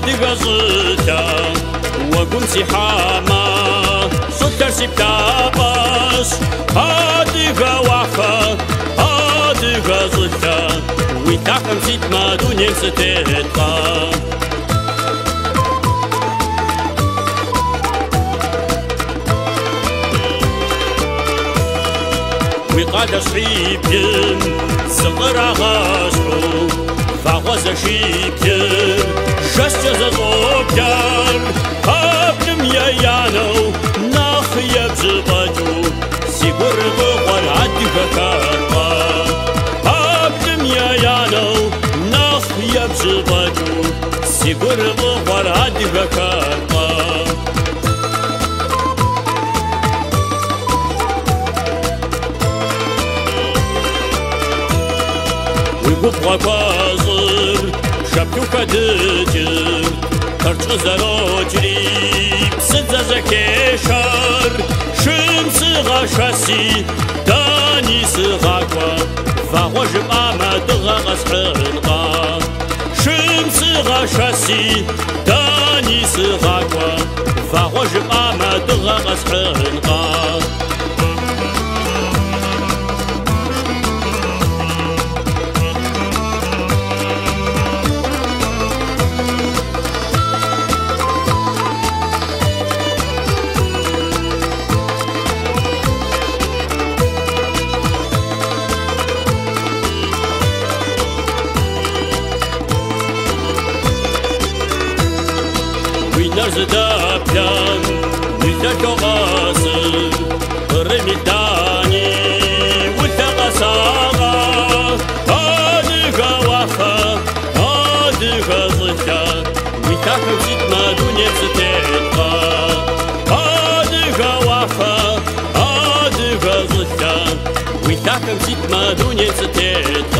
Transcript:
أدغ زلتا وقم سحاما صدر سبتاباش أدغ وعفا أدغ زلتا ويتاكم سيت ما دنيا ستتقى وقاد شعيبين صغر غاشو فغوز شعيبين جست زوبيان هابنم يانو ناخي بزباجو سيقر بغر عدك كارما هابنم يانو ناخي بزباجو سيقر بغر عدك كارما ويقوب غازر شبتو كدجر كرچ زراجري بسد زكيشار شمس غشاسي داني سغاقوا فغوجب آمد غاسحلقا شمس غشاسي داني سغاقوا فغوجب آمد غاسحلقا نرزدا بيان ويتاكو غاسر رميداني ويتاقا ساغا هادقا وافا هادقا زلتا ويتاكو زيت ما دنيا ستتقى هادقا وافا هادقا زلتا ويتاكو زيت ما دنيا ستتقى